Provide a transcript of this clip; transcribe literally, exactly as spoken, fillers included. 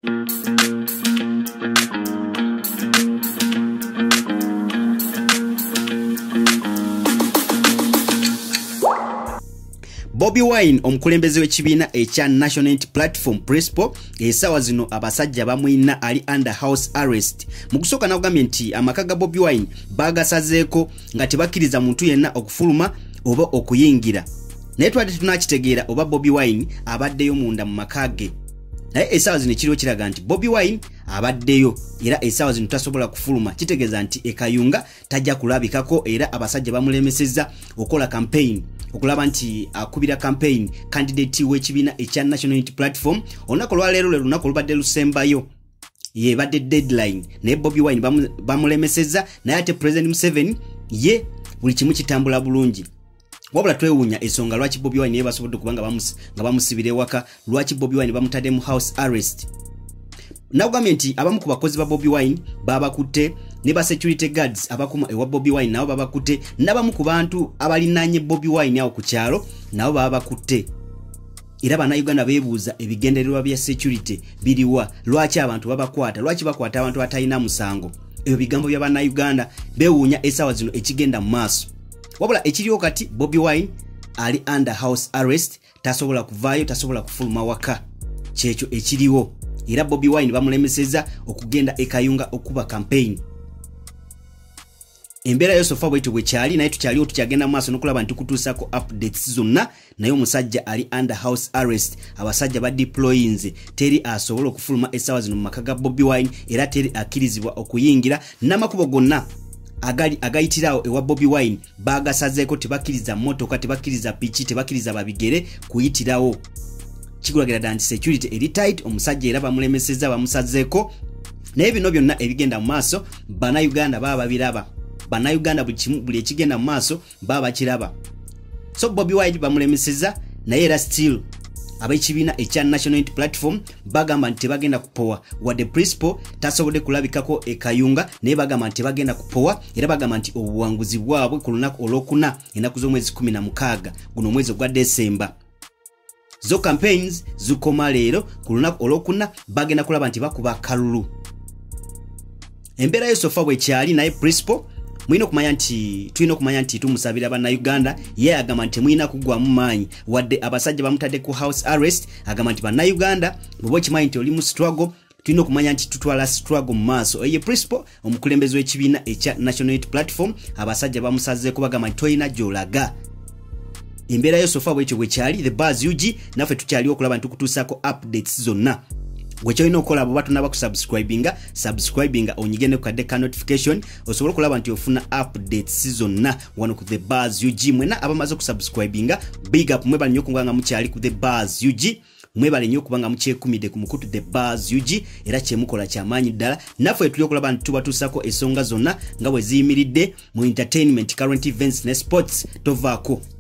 Bobi Wine omukulembeze w'ekibiina ekya National Unity Platform Principal esawa zino abasajja bamwina ali under house arrest. Mu kusooka n'agambye nti amaka ga Bobi Wine bagasazeeko nga tebakkiriza muntu yenna okufuluma oba okuyingira. Naye twadde tunakitegeera oba Bobi Wine abaddeyo munda mu maka ge. Naye esawa zino ekiriwo kiraga nti Bobi Wine abaddeyo era esawa zino tasobola kufuluma, kitegeeza nti ekayunga tajja kulabikako era abasajja bamulemesezza okola campaign okulaba nti akubira campaign candidate w'ekibiina ekya National Unity Platform. Olunaku lwaleero lwe lunaku olubadde lusembayo ye badde deadline, naye Bobi Wine bamulemesezza, naye ate President Museveni ye buli kimu kitambula bulungi. Wabula twewuunya ensonga lwaki Bobi Wine ye basobodde kubanga bamusi nga bamusibira ewaka, lwaki Bobi Wine bamutadde mu house arrest. Nagambye nti abamu ku bakozi ba Bobi Wine babakutte ne ba security guards abakuma ewa Bobi Wine nabo babakutte, n'abamu ku bantu abalinanye Bobi Wine awo ku kyalo nabo babakutte. Era bannayuganda beebuuza ebigendererwa bya security biriwa, lwaki abantu babakwata, lwaki bakwata abantu batalina musango. Ebyo bigambo bya bannayuganda beewuunya esawa zino ekigenda mu maaso. Wabula ekiriwo kati Bobi Wine ali under house arrest, tasobola kuvaayo, tasobola kufuluma waka. Kyekyo ekiriwo. Era Bobi Wine bamulemesezza okugenda ekayunga okuba campaign. Embeera yosofa bwetu bwekyali, naye tukyaliwo tukyagenda mu maaso n'okulaba nti tukutuusako updates zonna, naye omusajja ali under house arrest. Abasajja ba deployinze, teri asobola okufuluma esawa zino mu maka ga Bobi Wine era teri akkirizibwa okuyingira. N'amakubo gonna agali agayitirawo ewa Bobi Wine bagasazeeko, tebakkiriza mmotoka, tebakkiriza piki, tebakkiriza babigere kuyitirawo. Kikulagira dda nti security eri tight, omusajja era bamulemesezza bamusazeeko. Naye bino byonna ebigenda mu maaso bannayuganda baba babiraba. Bannayuganda buli kimu buli ekigenda mu maaso baba bakiraba. So Bobi Wine bamulemesezza, naye era still ab'ekibiina ekya National Unity Platform bagamba nti tebagenda kupowa, wadde principal tasobodde kulabikako ekayunga, naye bagamba nti tebagenda kupowa era bagamba nti obuwanguzi bwabwe ku lunaku olwokuna ennaku z'omwezi kumi na mukaaga guno omwezi ogwa December. Zo campaigns zukoma leero ku lunaku olwokuna bagenda kulaba nti bakuba kalulu. Embeera yosofa bwekyali, naye principal mwina okumanya nti tulina okumanya nti tumusabira bannayuganda, ye agamba nti mwina kugwamu maanyi wadde abasajja bamutadde ku house arrest. Agamba nti bannayuganda bwe kimanyi nti oli mu struggle, tulina okumanya nti tutwala struggle mu maaso. Eye principal omukulembeze w'ekibiina ekya National Unity Platform abasajja bamusazeeko bagamba nti toyina gy'olaga. Embeera yosofa bwekyo bwekyali, the buzz U G naffe tukyaliwo okulaba nti tukutuusako updates zonna. Wekyolina okukola abo batunaba kusubscribinga, subscribinga onyigende ku kadde ka notification osobola okulaba nti ofuna updates zonna wano ku the buzz U G. Mwena abamaze okusubscribinga big up, mwebale nnyo okubanga mukyali ku the buzz U G, mwebale nnyo okubanga mukyekumidde ku mukutu the buzz U G era kyemukola kyamaanyi ddala. Naffe tuli okulaba nti tubatuusako ensonga zonna nga bwe ziyimiridde mu entertainment, current events ne sports. Tovaako.